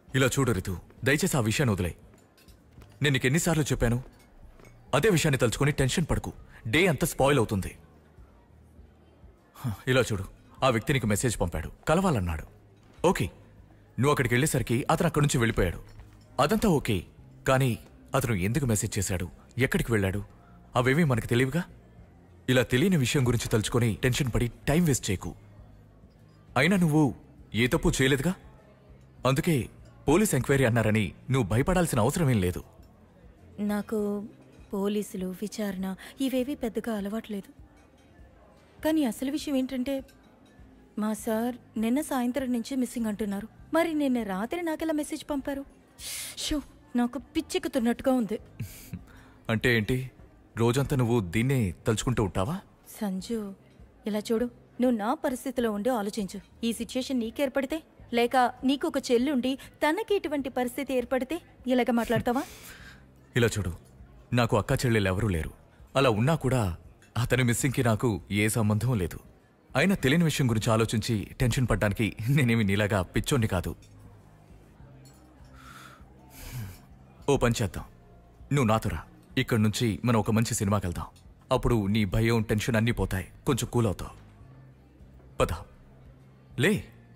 ఇలా చూడు రితు, దయచేసి ఆ విషయాన్ని వదిలే. నేను నీకు ఎన్నిసార్లు చెప్పాను? అదే విషయాన్ని తలుచుకొని టెన్షన్ పడకు. డే అంతా స్పాయిల్ అవుతుంది. ఇలా చూడు, ఆ వ్యక్తి నీకు మెసేజ్ పంపాడు, కలవాలన్నాడు. ఓకే, నువ్వు అక్కడికి వెళ్ళేసరికి అతను అక్కడి నుంచి వెళ్ళిపోయాడు. అదంతా ఓకే, కానీ అతను ఎందుకు మెసేజ్ చేశాడు, ఎక్కడికి వెళ్ళాడు, అవేమీ మనకు తెలియవుగా. ఇలా తెలియని విషయం గురించి తలుచుకొని టెన్షన్ పడి టైం వేస్ట్ చేయకు. అయినా నువ్వు ఏ తప్పు చేయలేదుగా, అందుకే పోలీస్ ఎంక్వైరీ అన్నారని నువ్వు భయపడాల్సిన అవసరమేం లేదు. నాకు పోలీసులు, విచారణ ఇవేవీ పెద్దగా అలవాట్లేదు. కానీ అసలు విషయం ఏంటంటే, మా సార్ నిన్న సాయంత్రం నుంచి మిస్సింగ్ అంటున్నారు. మరి నిన్న రాత్రి నాకెలా మెసేజ్ పంపారు? షో, నాకు పిచ్చెక్కుతున్నట్టుగా ఉంది. అంటే ఏంటి, రోజంతా నువ్వు దీన్నే తలుచుకుంటూ ఉంటావా? సంజు, ఇలా చూడు, నువ్వు నా పరిస్థితిలో ఉండి ఆలోచించు. ఈ సిచ్యుయేషన్ నీకు ఏర్పడితే, లేక నీకు ఒక చెల్లుండి తనకి ఇటువంటి పరిస్థితి ఏర్పడితే ఇలాగ మాట్లాడతావా? ఇలా చూడు, నాకు అక్క చెల్లెలు ఎవరూ లేరు. అలా ఉన్నా కూడా అతని మిస్సింగ్కి నాకు ఏ సంబంధం లేదు. అయినా తెలియని విషయం గురించి ఆలోచించి టెన్షన్ పడ్డానికి నేనేమి నీలాగా పిచ్చోన్ని కాదు. ఓ పని చేద్దాం, నువ్వు నాతో రా. ఇక్కడి నుంచి మనం ఒక మంచి సినిమాకి వెళ్దాం. అప్పుడు నీ భయం, టెన్షన్ అన్నీ పోతాయి, కొంచెం కూల్ అవుతావు. పద, లే.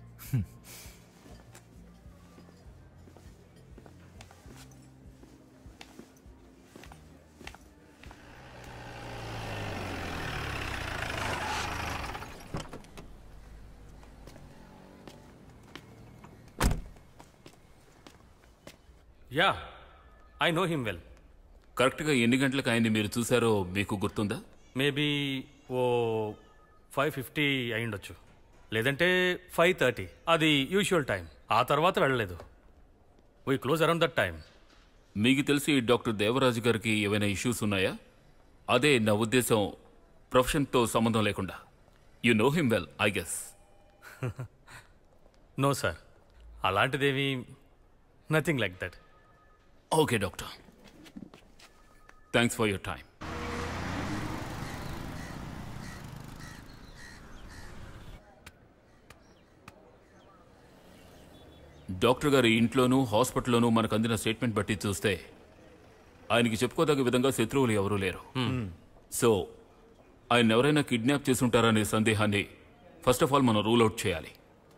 Yeah, I know him well. కరెక్ట్గా ఎన్ని గంటలకు ఆయన్ని మీరు చూసారో మీకు గుర్తుందా? మేబీ ఓ 5:50 అయ్యుండొచ్చు, లేదంటే 5:30. అది యూజువల్ టైం. ఆ తర్వాత వెళ్ళలేదు. We close around that time. మీకు తెలిసి డాక్టర్ దేవరాజు గారికి ఏవైనా ఇష్యూస్ ఉన్నాయా? అదే నా ఉద్దేశం, ప్రొఫెషన్తో సంబంధం లేకుండా. You know him well, I guess. No sir, అలాంటిదేమీ, nothing like that. Okay doctor, thanks for your time. Doctor గారి ఇంట్లోనూ హాస్పిటల్లోనూ మనకు అందిన స్టేట్మెంట్ బట్టి చూస్తే ఆయనకి చెప్పుకోదగ్గ విధంగా శత్రువులు ఎవరూ లేరు. సో ఆయన ఎవరైనా కిడ్నాప్ చేసి ఉంటారనే సందేహాన్ని ఫస్ట్ ఆఫ్ ఆల్ మనం రూల్ అవుట్ చేయాలి.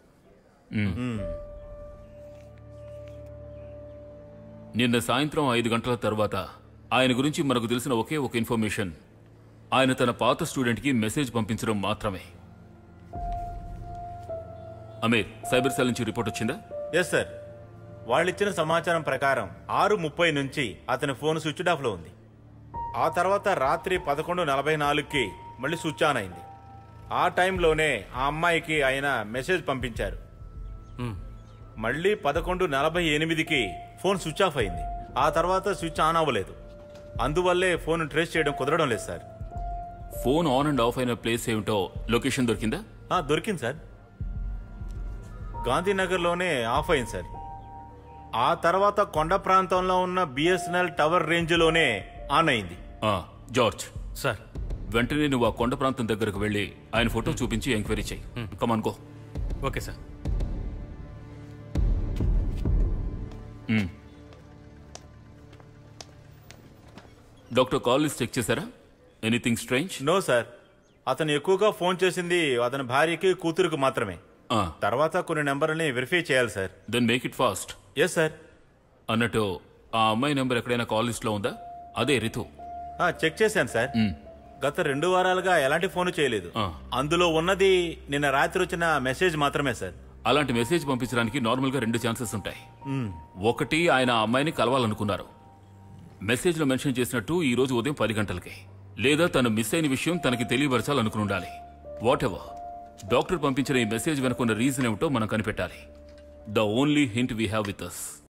నిన్న సాయంత్రం 5 గంటల తర్వాత ఆయన గురించి మనకు తెలిసిన ఒకే ఒక ఇన్ఫర్మేషన్, ఆయన తన పాత స్టూడెంట్కి మెసేజ్ పంపించడం మాత్రమే. అమీర్, సైబర్ సెల్ నుంచి రిపోర్ట్ వచ్చిందా? ఎస్ సార్, వాళ్ళిచ్చిన సమాచారం ప్రకారం 6:30 నుంచి అతని ఫోన్ స్విచ్ ఆఫ్లో ఉంది. ఆ తర్వాత రాత్రి 11:44కి మళ్ళీ స్విచ్ ఆన్ అయింది. ఆ టైంలోనే ఆ అమ్మాయికి ఆయన మెసేజ్ పంపించారు. మళ్ళీ 11:48కి ఫోన్ స్విచ్ ఆఫ్ అయింది. ఆ తర్వాత స్విచ్ ఆన్ అవ్వలేదు. అందువల్లే ఫోన్ ట్రేస్ చేయడం కుదరడం లేదు sir. Phone on and off అయిన ప్లేస్ ఏమిటో లొకేషన్ దొరికిందా? దొరికింది సార్, గాంధీనగర్లోనే ఆఫ్ అయింది సార్. ఆ తర్వాత కొండ ప్రాంతంలో ఉన్న బిఎస్ఎన్ఎల్ టవర్ రేంజ్లోనే ఆన్ అయింది. జార్జ్ సార్, వెంటనే నువ్వు ఆ కొండ ప్రాంతం దగ్గరకు వెళ్ళి ఆయన ఫోటో చూపించి ఎంక్వైరీ చేయి. Come on go. Okay sir. Doctor call list check చేశారా? Anything strange? నో సార్, అతను ఎక్కువగా ఫోన్ చేసింది అతని భార్యకి, కూతురుకు మాత్రమే. తర్వాత కొన్ని నెంబర్ని వెరిఫై చేయాలి sir. Then make it fast. Yes sir. అన్నట్టు ఆ అమ్మాయి నెంబర్ ఎక్కడైనా కాల్ లిస్ట్ లో ఉందా? అదే రితు. చెక్ చేశాను సార్. గత 2 వారాలుగా ఎలాంటి ఫోన్ చేయలేదు. అందులో ఉన్నది నిన్న రాత్రి వచ్చిన మెసేజ్ మాత్రమే సార్. అలాంటి మెసేజ్ పంపించడానికి నార్మల్ గా 2 ఛాన్సెస్ ఉంటాయి. ఒకటి, ఆయన ఆ అమ్మాయిని కలవాలనుకున్నారు, మెసేజ్ లో మెన్షన్ చేసినట్టు ఈ రోజు ఉదయం 10 గంటలకి. లేదా తను మిస్ అయిన విషయం తనకి తెలియపరచాలనుకుని ఉండాలి. వాట్ ఎవర్, డాక్టర్ పంపించిన ఈ మెసేజ్ వెనుకున్న రీజన్ ఏమిటో మనం కనిపెట్టాలి. The only hint we have with us.